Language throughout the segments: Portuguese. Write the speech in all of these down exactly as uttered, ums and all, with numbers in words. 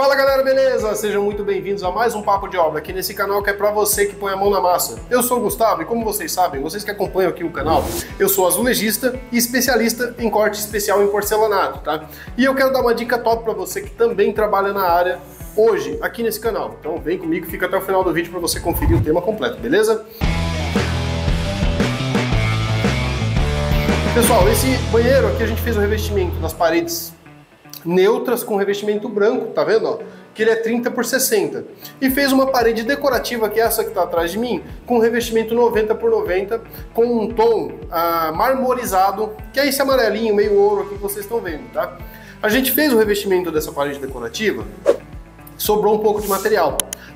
Fala galera, beleza? Sejam muito bem-vindos a mais um Papo de Obra aqui nesse canal que é pra você que põe a mão na massa. Eu sou o Gustavo e como vocês sabem, vocês que acompanham aqui o canal, eu sou azulejista e especialista em corte especial em porcelanato, tá? E eu quero dar uma dica top pra você que também trabalha na área hoje aqui nesse canal. Então vem comigo, fica até o final do vídeo pra você conferir o tema completo, beleza? Pessoal, esse banheiro aqui a gente fez o revestimento nas paredes neutras com revestimento branco, tá vendo? Ó? Que ele é trinta por sessenta. E fez uma parede decorativa, que é essa que está atrás de mim, com revestimento noventa por noventa, com um tom ah, marmorizado, que é esse amarelinho, meio ouro aqui que vocês estão vendo, tá? A gente fez o revestimento dessa parede decorativa, sobrou um pouco de material.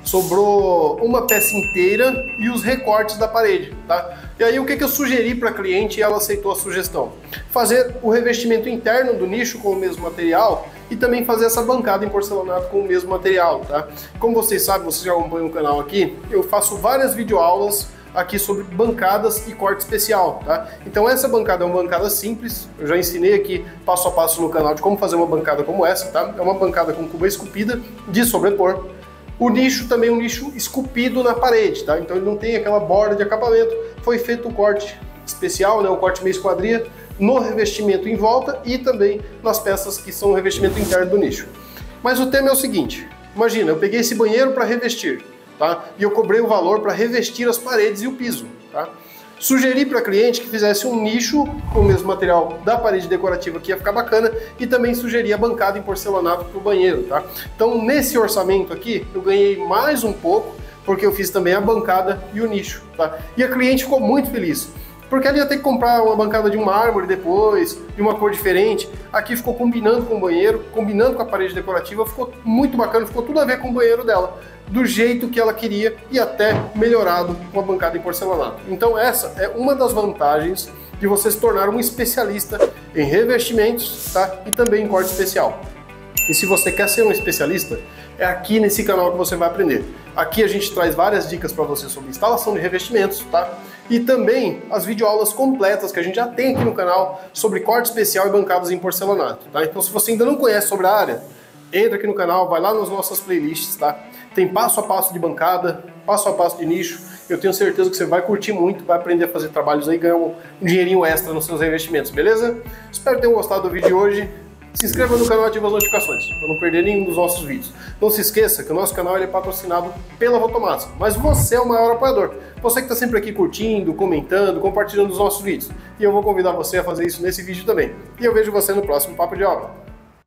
Sobrou uma peça inteira e os recortes da parede, tá? E aí o que, que eu sugeri para a cliente e ela aceitou a sugestão? Fazer o revestimento interno do nicho com o mesmo material e também fazer essa bancada em porcelanato com o mesmo material, tá? Como vocês sabem, vocês já acompanham o canal aqui, eu faço várias videoaulas aqui sobre bancadas e corte especial, tá? Então essa bancada é uma bancada simples, eu já ensinei aqui passo a passo no canal de como fazer uma bancada como essa, tá? É uma bancada com cuba esculpida de sobrepor. O nicho também é um nicho esculpido na parede, tá? Então ele não tem aquela borda de acabamento. Foi feito um corte especial, né? Um corte meio esquadria no revestimento em volta e também nas peças que são o revestimento interno do nicho. Mas o tema é o seguinte, imagina, eu peguei esse banheiro para revestir, tá? E eu cobrei o valor para revestir as paredes e o piso, tá? Sugeri para a cliente que fizesse um nicho com o mesmo material da parede decorativa que ia ficar bacana e também sugeri a bancada em porcelanato para o banheiro, tá? Então nesse orçamento aqui eu ganhei mais um pouco porque eu fiz também a bancada e o nicho, tá? E a cliente ficou muito feliz. Porque ela ia ter que comprar uma bancada de um mármore depois, de uma cor diferente. Aqui ficou combinando com o banheiro, combinando com a parede decorativa, ficou muito bacana, ficou tudo a ver com o banheiro dela, do jeito que ela queria e até melhorado com a bancada em porcelanato. Então essa é uma das vantagens de você se tornar um especialista em revestimentos, tá? E também em corte especial. E se você quer ser um especialista, é aqui nesse canal que você vai aprender. Aqui a gente traz várias dicas para você sobre instalação de revestimentos, tá? E também as videoaulas completas que a gente já tem aqui no canal sobre corte especial e bancadas em porcelanato, tá? Então se você ainda não conhece sobre a área, entra aqui no canal, vai lá nas nossas playlists, tá? Tem passo a passo de bancada, passo a passo de nicho. Eu tenho certeza que você vai curtir muito, vai aprender a fazer trabalhos aí e ganhar um dinheirinho extra nos seus revestimentos, beleza? Espero que tenham gostado do vídeo de hoje. Se inscreva no canal e ative as notificações, para não perder nenhum dos nossos vídeos. Não se esqueça que o nosso canal ele é patrocinado pela Votomassi, mas você é o maior apoiador. Você que está sempre aqui curtindo, comentando, compartilhando os nossos vídeos. E eu vou convidar você a fazer isso nesse vídeo também. E eu vejo você no próximo Papo de Obra.